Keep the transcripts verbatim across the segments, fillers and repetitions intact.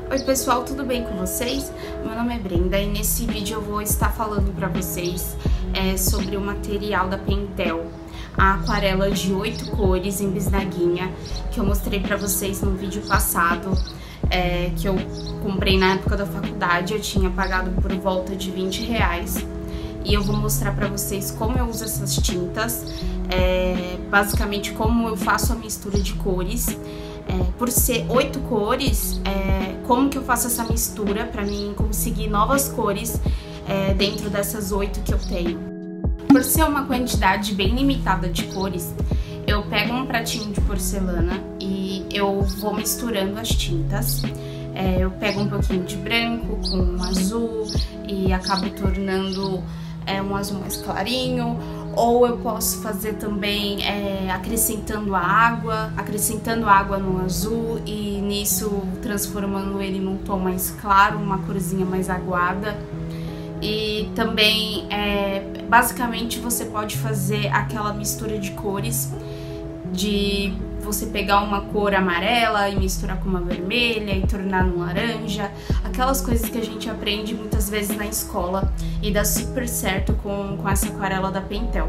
Oi pessoal, tudo bem com vocês? Meu nome é Brenda e nesse vídeo eu vou estar falando para vocês é, sobre o material da Pentel, a aquarela de oito cores em bisnaguinha, que eu mostrei para vocês no vídeo passado, é, que eu comprei na época da faculdade. Eu tinha pagado por volta de vinte reais. E eu vou mostrar pra vocês como eu uso essas tintas, é, basicamente como eu faço a mistura de cores. É, por ser oito cores, é, como que eu faço essa mistura pra mim conseguir novas cores é, dentro dessas oito que eu tenho. Por ser uma quantidade bem limitada de cores, eu pego um pratinho de porcelana e eu vou misturando as tintas. É, eu pego um pouquinho de branco com um azul e acabo tornando é, um azul mais clarinho, ou eu posso fazer também é, acrescentando a água, acrescentando água no azul e nisso transformando ele num tom mais claro, uma corzinha mais aguada. E também, é, basicamente, você pode fazer aquela mistura de cores, de você pegar uma cor amarela e misturar com uma vermelha e tornar num laranja, aquelas coisas que a gente aprende muitas vezes na escola e dá super certo com, com essa aquarela da Pentel.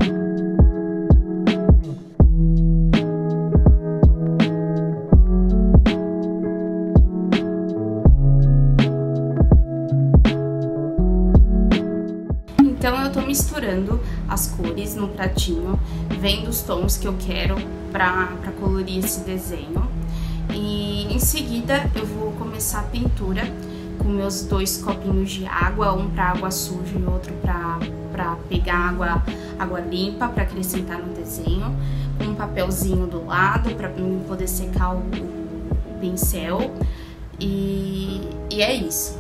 Então eu tô misturando as cores no pratinho, vendo os tons que eu quero pra, pra colorir esse desenho. E em seguida eu vou começar a pintura com meus dois copinhos de água, um pra água suja e outro pra, pra pegar água, água limpa pra acrescentar no desenho. Com um papelzinho do lado pra mim poder secar o, o pincel. E, e é isso.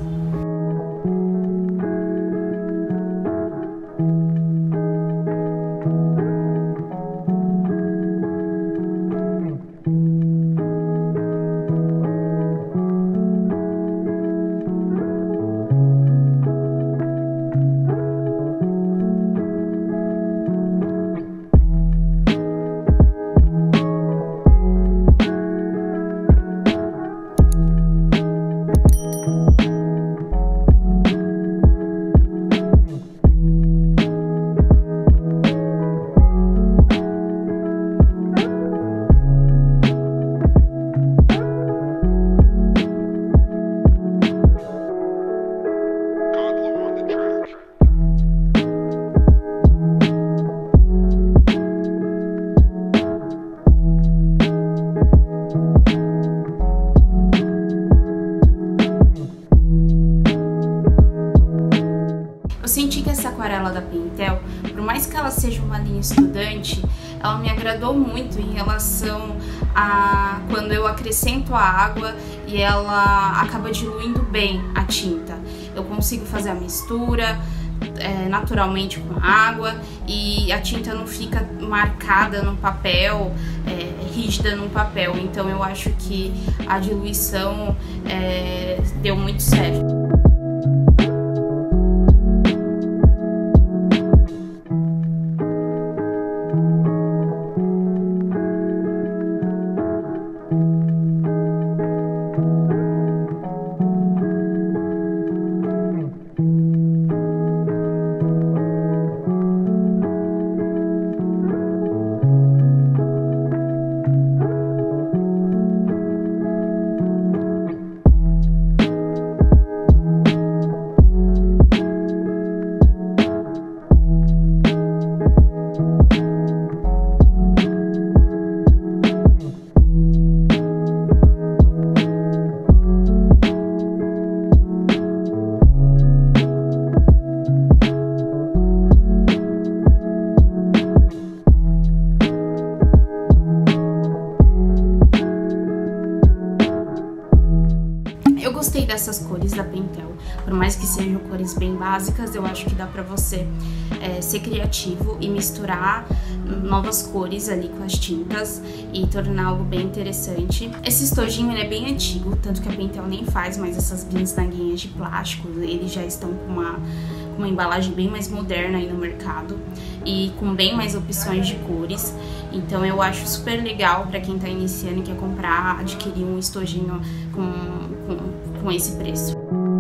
Eu senti que essa aquarela da Pentel, por mais que ela seja uma linha estudante, ela me agradou muito em relação a quando eu acrescento a água e ela acaba diluindo bem a tinta. Eu consigo fazer a mistura é, naturalmente com a água e a tinta não fica marcada no papel, é, rígida no papel. Então eu acho que a diluição é, deu muito certo. Eu gostei dessas cores da Pentel, por mais que sejam cores bem básicas, eu acho que dá pra você é, ser criativo e misturar novas cores ali com as tintas e tornar algo bem interessante. Esse estojinho ele é bem antigo, tanto que a Pentel nem faz mais essas bisnaguinhas de plástico, eles já estão com uma, uma embalagem bem mais moderna aí no mercado e com bem mais opções de cores. Então eu acho super legal pra quem tá iniciando e quer comprar, adquirir um estojinho com, com com esse preço.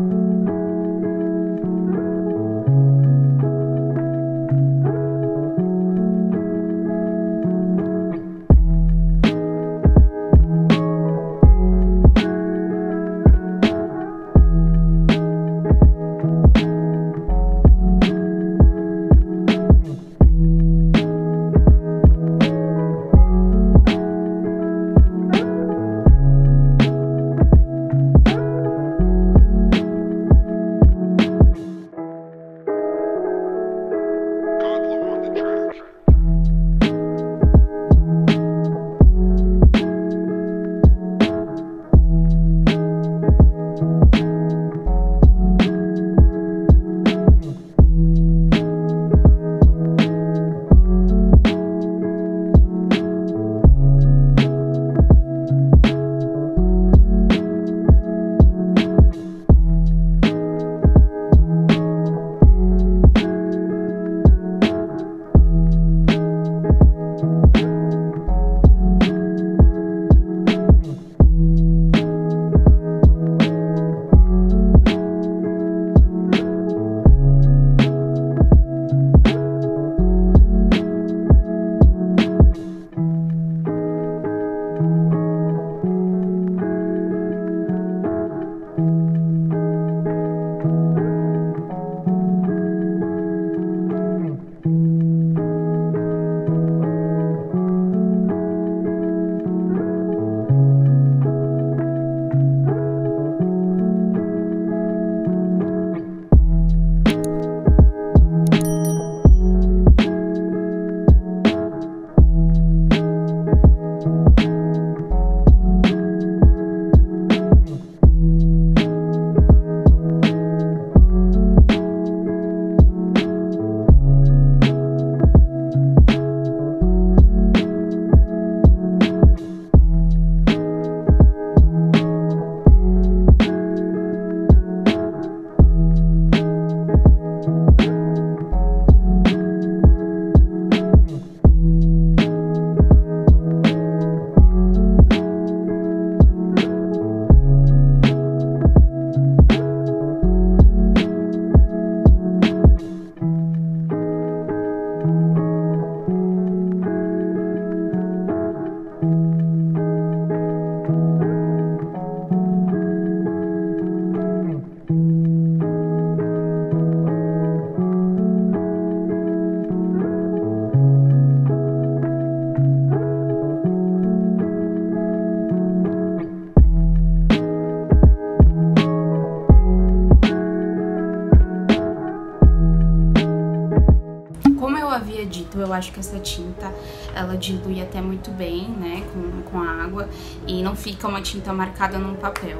Eu acho que essa tinta, ela dilui até muito bem, né, com, com a água, e não fica uma tinta marcada no papel.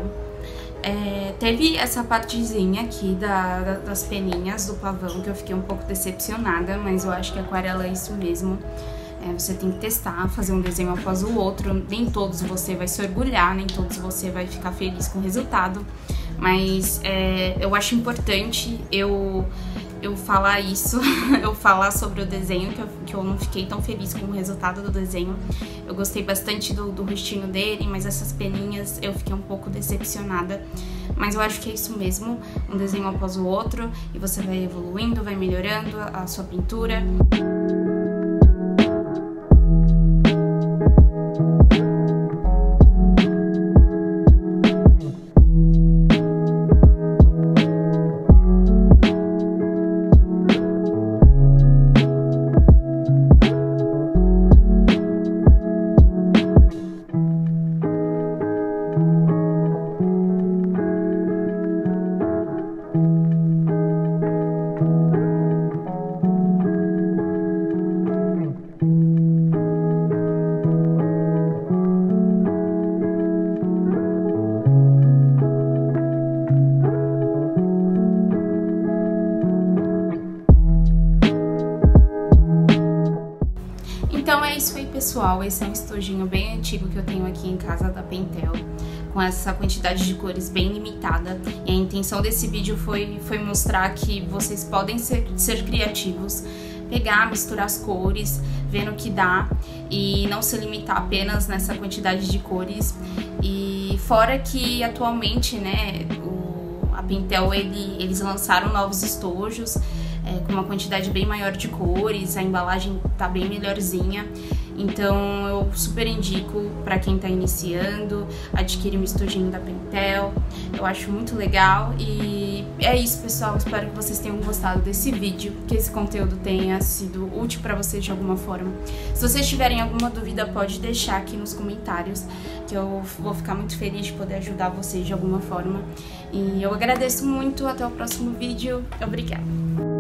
É, teve essa partezinha aqui da, da, das peninhas do pavão que eu fiquei um pouco decepcionada, mas eu acho que aquarela é isso mesmo. É, você tem que testar, fazer um desenho após o outro, nem todos você vai se orgulhar, nem todos você vai ficar feliz com o resultado, mas é, eu acho importante eu... eu falar isso, eu falar sobre o desenho, que eu, que eu não fiquei tão feliz com o resultado do desenho. Eu gostei bastante do, do rostinho dele, mas essas peninhas eu fiquei um pouco decepcionada. Mas eu acho que é isso mesmo, um desenho após o outro, e você vai evoluindo, vai melhorando a, a sua pintura. Então é isso aí, pessoal, esse é um estojinho bem antigo que eu tenho aqui em casa da Pentel, com essa quantidade de cores bem limitada, e a intenção desse vídeo foi, foi mostrar que vocês podem ser, ser criativos, pegar, misturar as cores, vendo o que dá e não se limitar apenas nessa quantidade de cores. E fora que atualmente, né, o, a Pentel, ele, eles lançaram novos estojos é, com uma quantidade bem maior de cores, a embalagem tá bem melhorzinha. Então eu super indico para quem tá iniciando, adquirir um estojinho da Pentel. Eu acho muito legal e é isso, pessoal. Espero que vocês tenham gostado desse vídeo, que esse conteúdo tenha sido útil para vocês de alguma forma. Se vocês tiverem alguma dúvida, pode deixar aqui nos comentários, que eu vou ficar muito feliz de poder ajudar vocês de alguma forma. E eu agradeço muito, até o próximo vídeo. Obrigada!